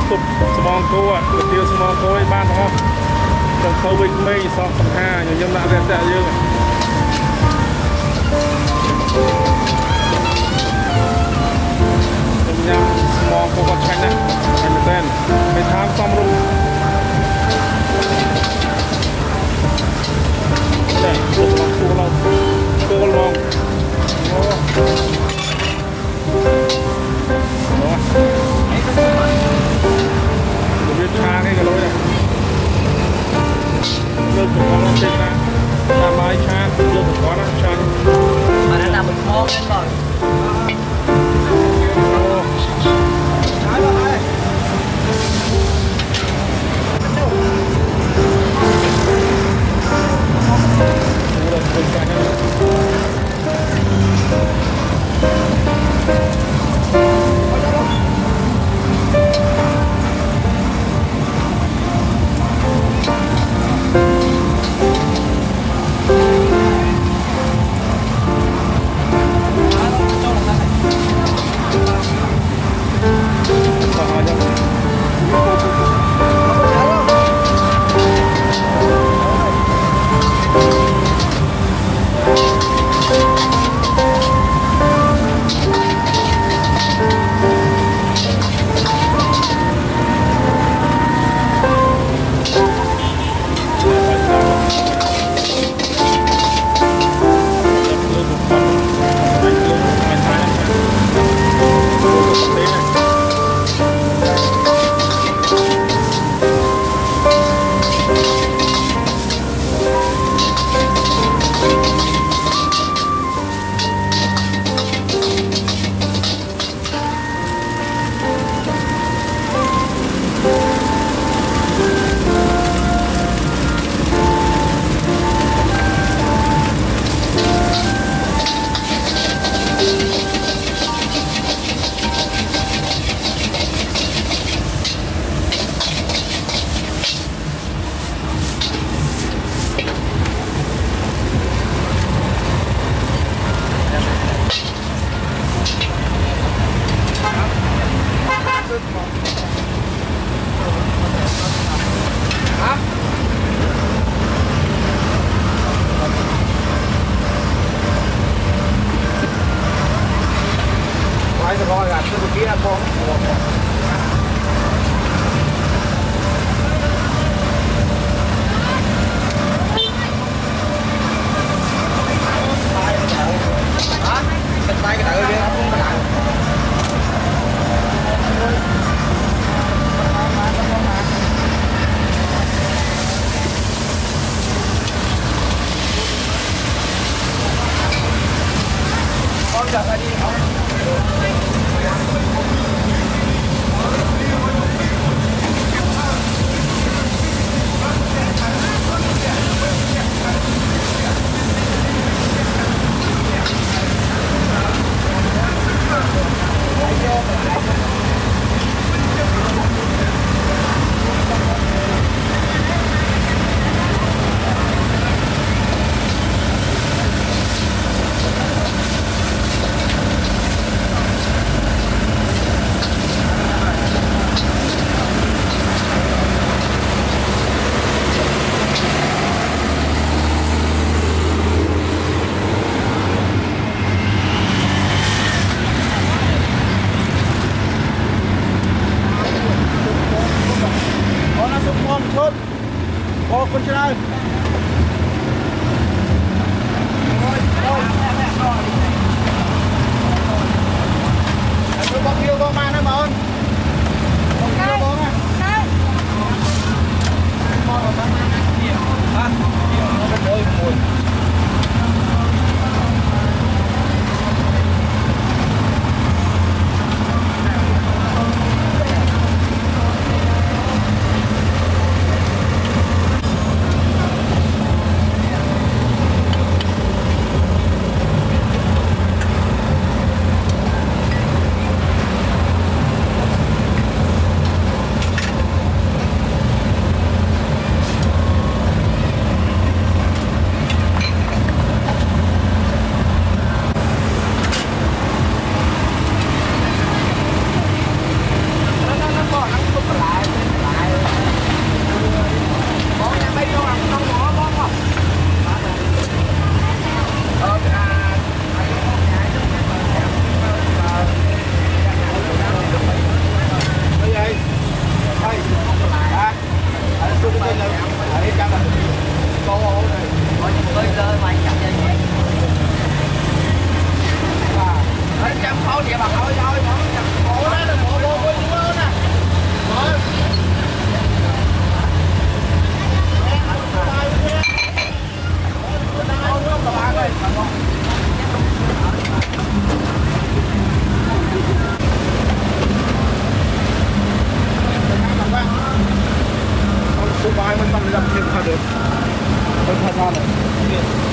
sụp mong cô ạ, tiêu mong cô ấy ban không? Trong khâu bình mây xong phần ha, nhiều nhân đã đẹp đẹp như vậy. Trong nhằm mong cô có chanh này, chanh được tên, mình tham xong luôn. Đây, cô lòng. Biết cha cái lối này lơ của con nó tên là làm ai cha lơ của con nó cha mà nó làm một món lên rồi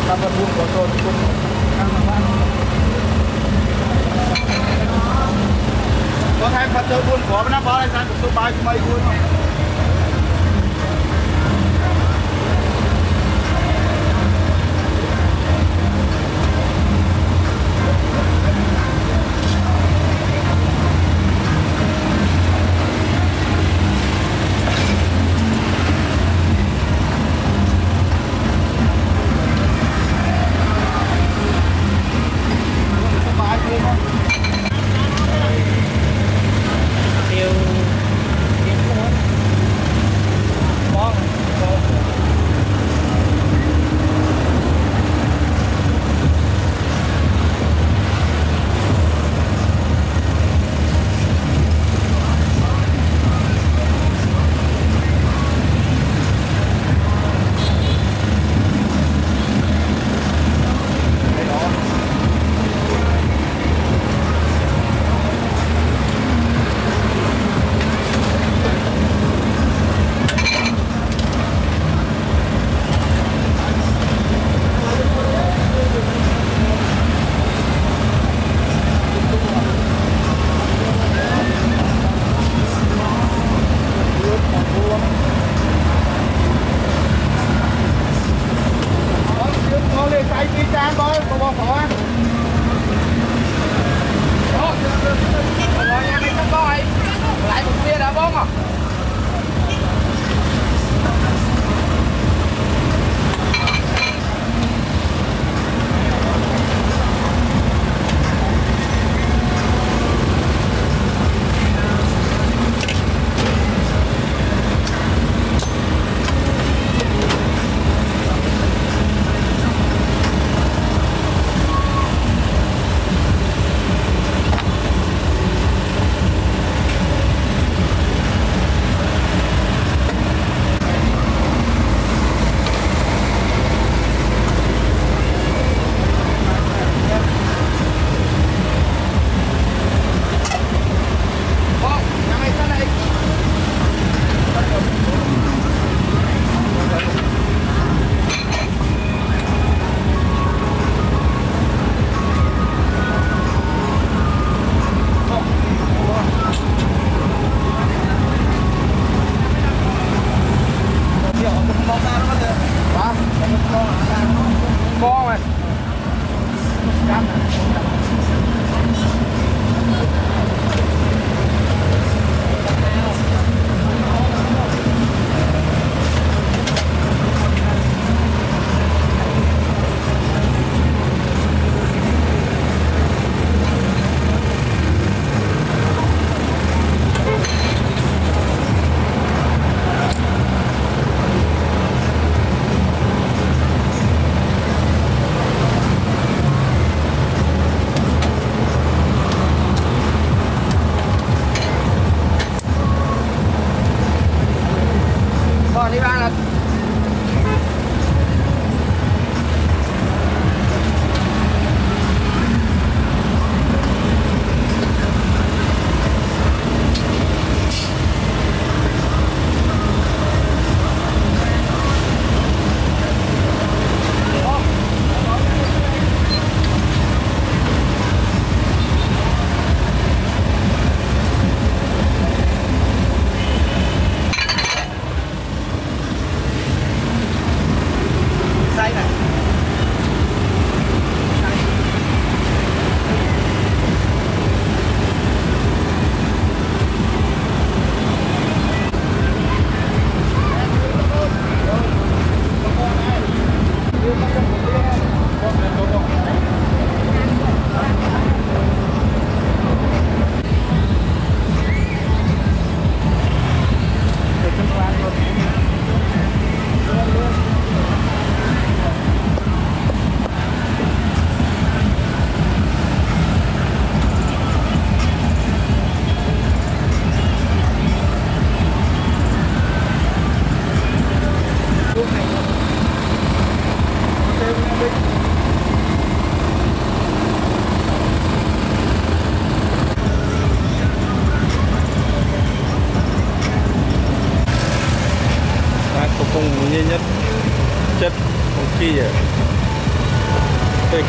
ta vẫn buông có tôi cũng có thay Phật tử buôn có nó có đây sang số bài của mày buôn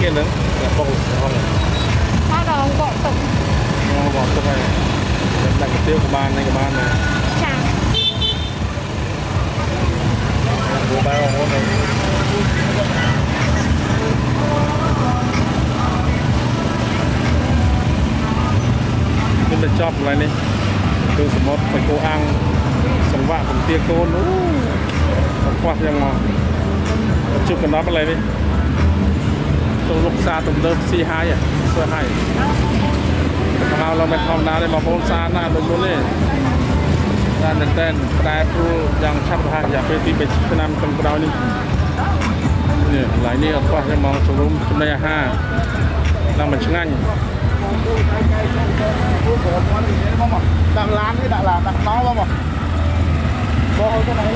kia nữa là bầu không Sao đó gọn tổng bỏ cho này đặt cái tiêu của ban này chả của bao ngon này nhưng mình chọn lại đi từ số 1 phải cô ăn sống vạ cùng tia cô nữa quạt em ngon chụp cái đó bên này đi tôi lúc xa tụm đơm C2 à C2 Khmaoเราเป็นธรรมดาได้มาโพสต์หน้าดูนี่ด้านเต้นแต่ผู้ยังชับหาอยากไปตีไปชินำตรงกระดานนี่นี่หลายนี่ก็จะมองสูงจุดได้5นั่งมันช่าง đặt làm cái đặt máu không ạ? Vô cái này.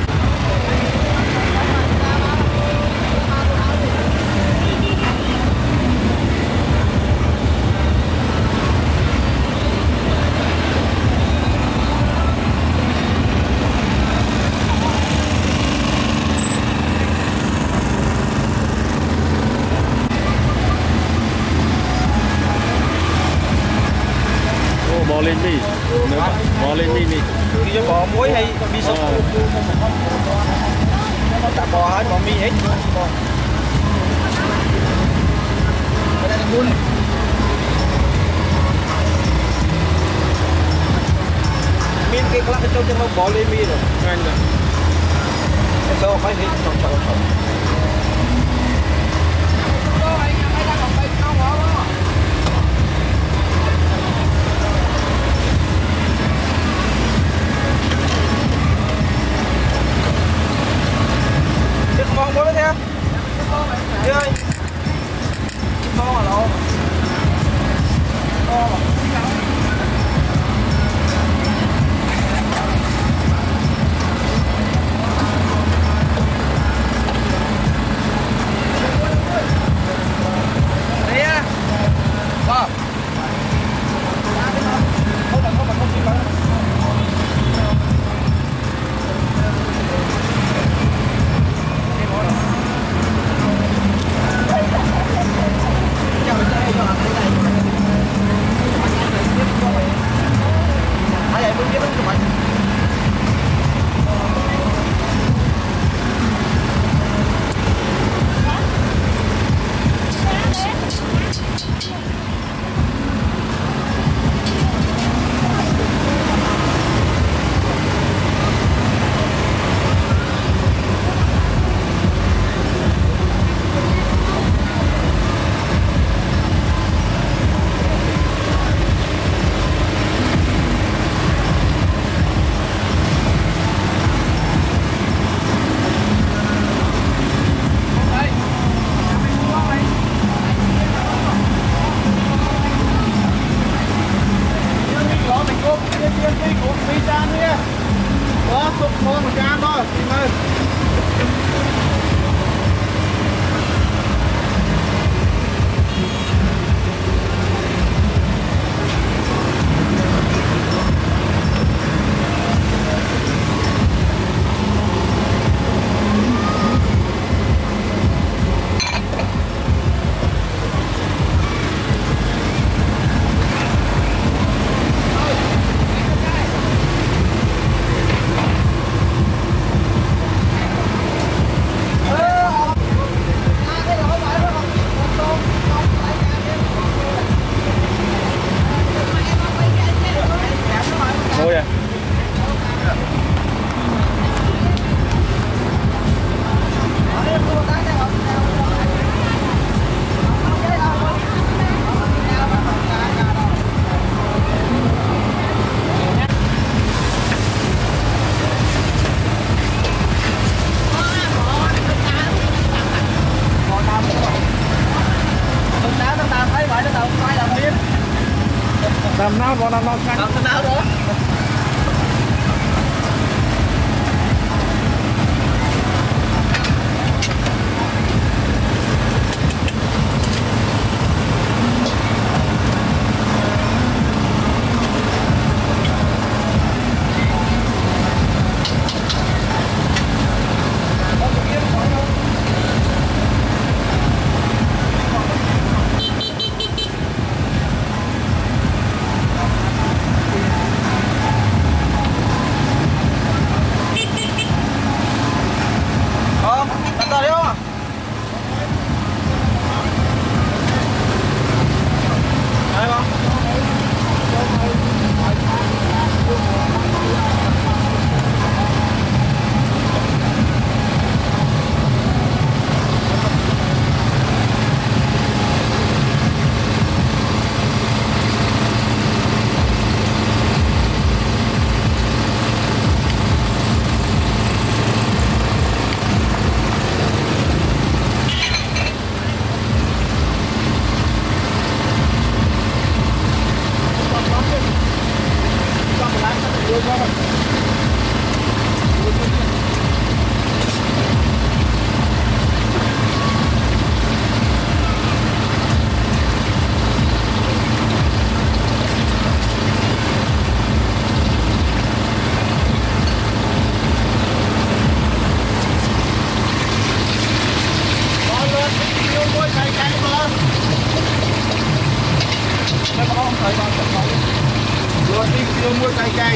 Bò lên mi, bò lên mi đi. Đi cho bò muối hay mi sốt. Tạ bò hết, bò mi hết. Cái này là bún. Min cái lắc cho nó bò lên mi rồi. Anh rồi. Cái số phải hết trong trong. Con bố theo. Đi ơi. Con mà lộ. Con mà. Đi á. Con. Không chịu bắn. Làm nào đó làm nào xanh. Làm nào đó. Còn đi tiêu mua cay cay.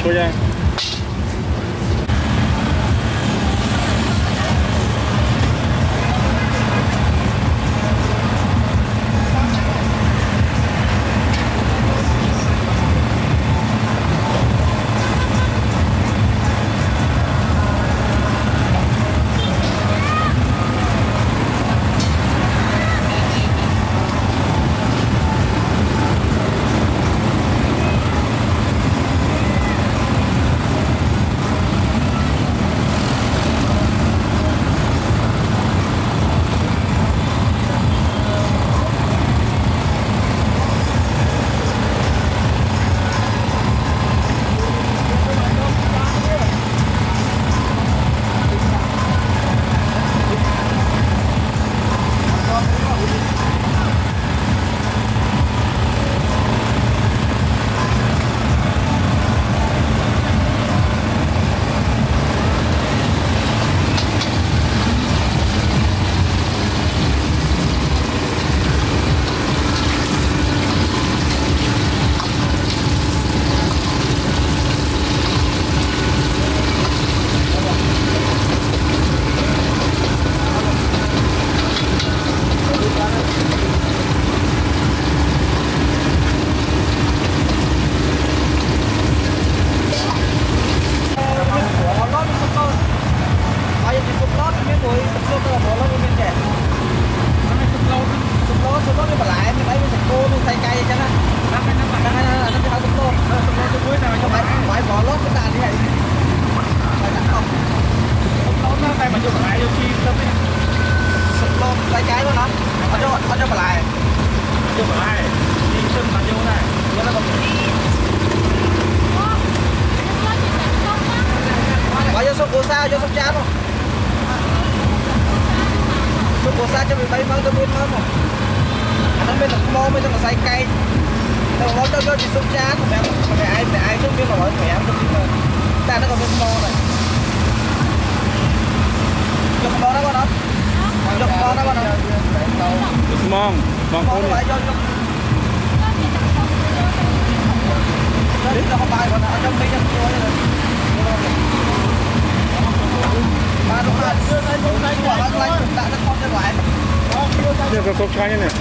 Thôi nha. Mong con này. Đây là cốc chai này.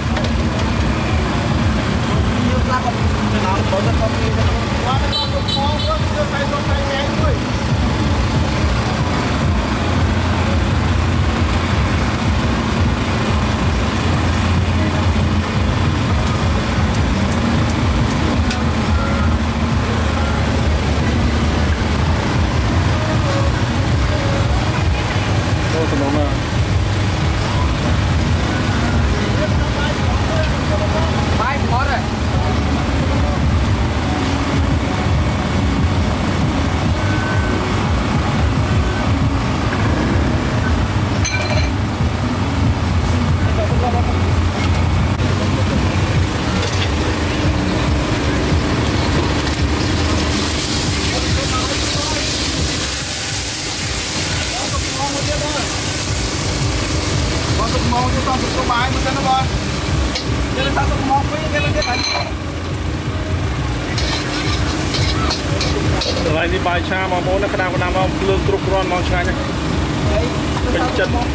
Lại đi bài cha mà muốn nó cái nào mà lương trục ron mong cha nhá. Bình chân. Một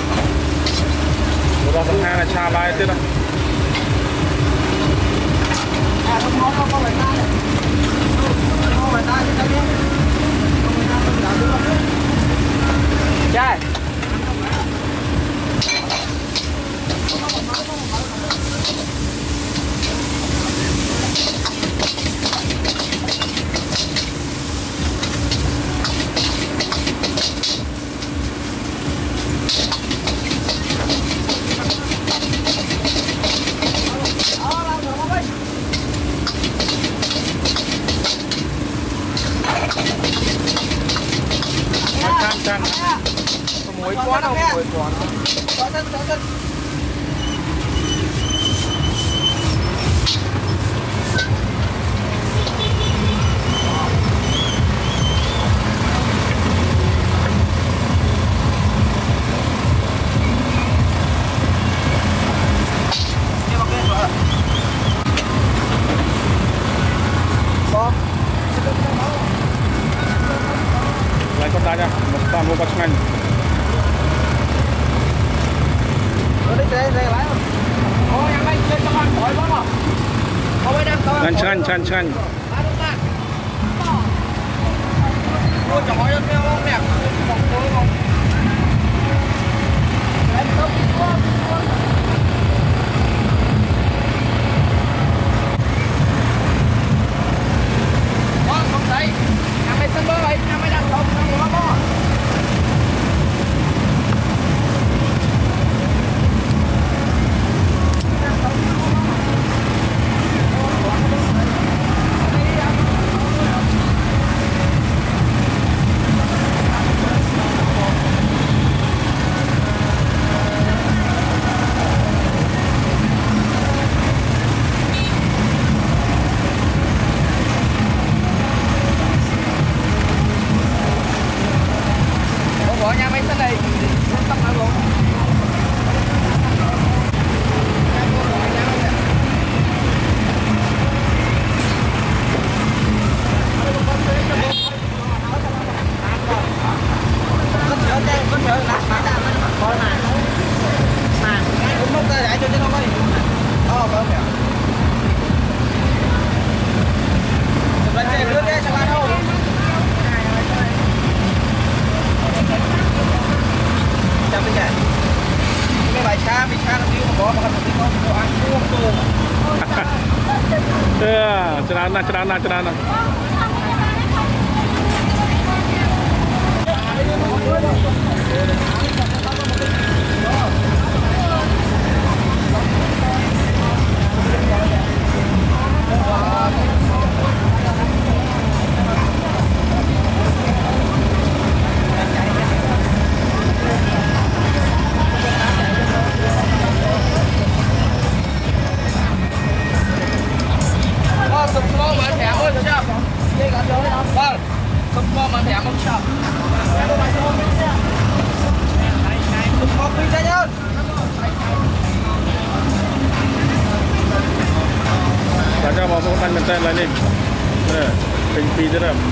đợt thứ hai là cha bài thế này. Trai. Muối quá đâu, muối quá. đã nha, một toàn vô bát ngành. Ngăn. Celana. Raja mau makan mentai lah ni. Ping je dah.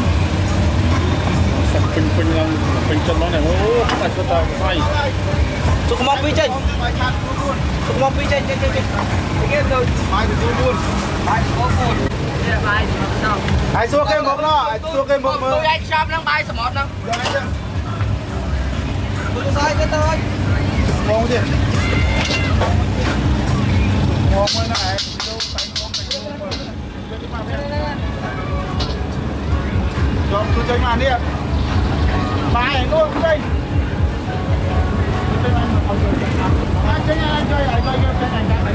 Ping lang cun mana? Oh, tak tahu sai. Chụp mong pi chơi. Chụp mong pi chơi. Cái rồi. Bài của tôi buồn. Bài có buồn. Đây là bài đâu? Ai xua cái một đó, xua cái một. Tôi anh shop năng bài số 1 năng. Tôi sai cái thôi. Ngon chứ. Ngon mới này. Rồi, tôi chơi màn đi ạ. Bài luôn đây. Anh chơi cái này.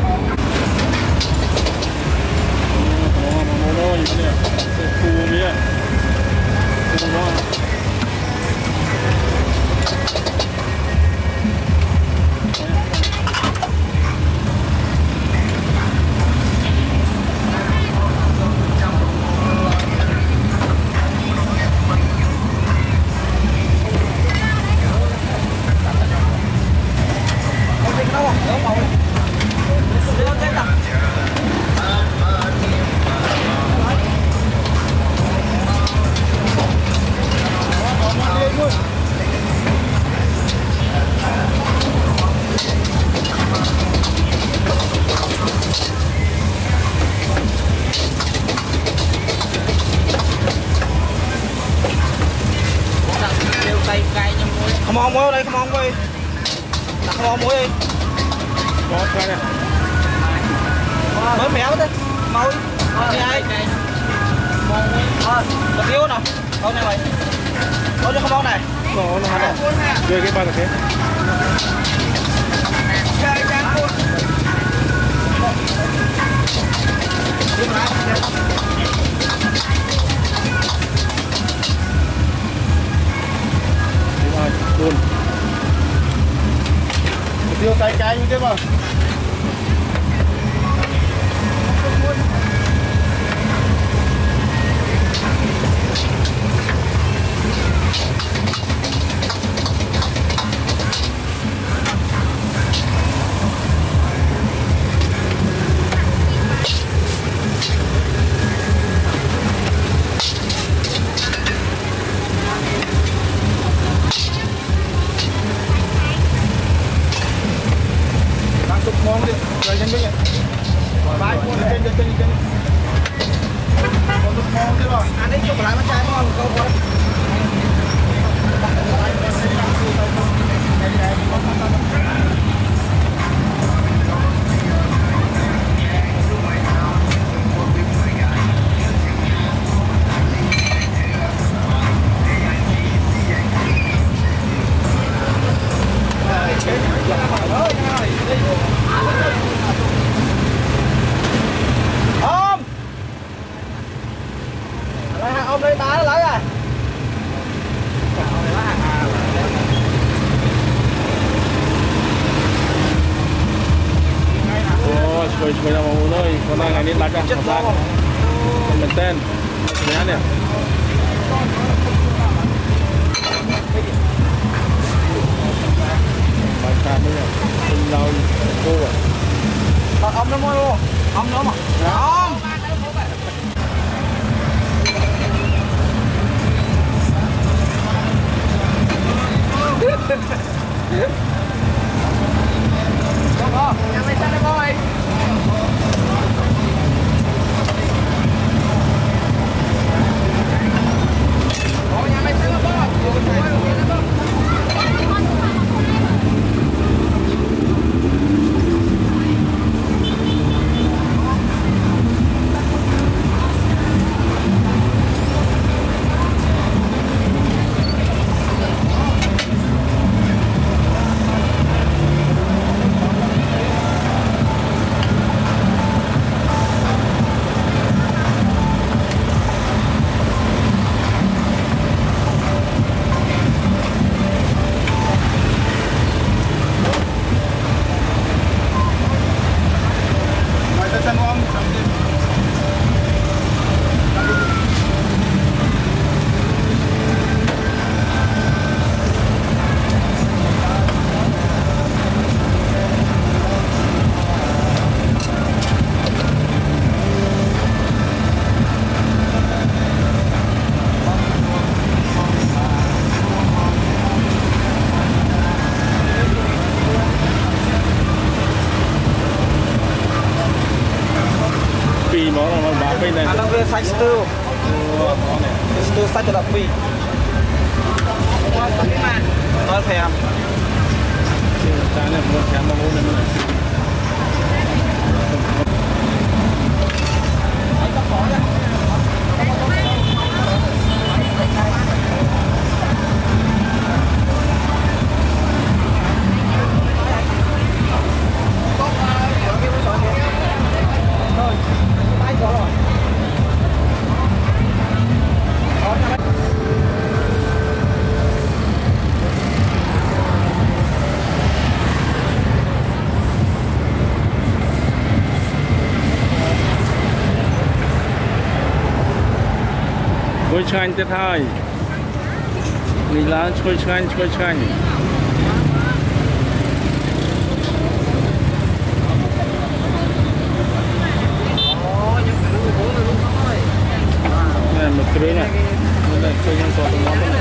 Khmao muối đây, khmao muối. Đặt khmao muối đi. Có cái này. Mới mẻ đấy. Màu. Đi ai? Khmao muối. Đặt yếu nào. Thôi này mày. Có cho khmao này. Nó này. Đưa cái ba là thế. Chơi trang luôn. Luôn. Tiêu cay như thế mà. lấy à. Ồ, chơi nào mà muốn ơi, con đang ngày đi lát ra, mình tên, nhá nè. Bài trà mới nhỉ, tinh lâu cô à. Ông nó mua luôn, ông nó mà. Ông. Nhà mày sao đây boy? Nhà mày sao đây Anak dia size tu. Itu size tapi. Mal payam. Chana mal payam mau ni mana? Chui chanh tiết hai, người lá chui chanh. Này một cái này, đây chui nhân sọt món này.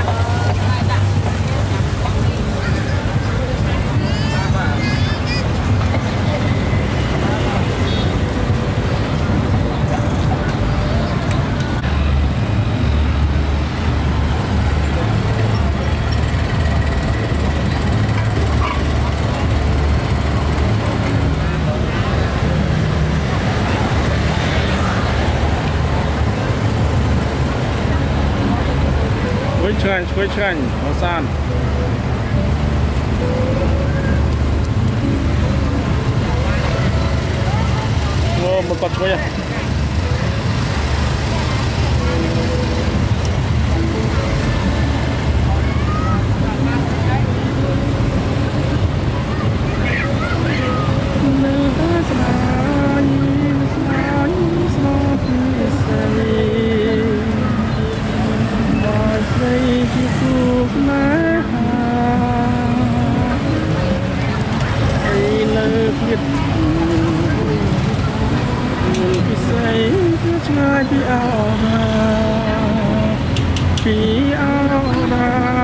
Quay chanh, màu san. Ô, một con quay à. Hãy subscribe cho kênh Ghiền Mì Gõ để không bỏ lỡ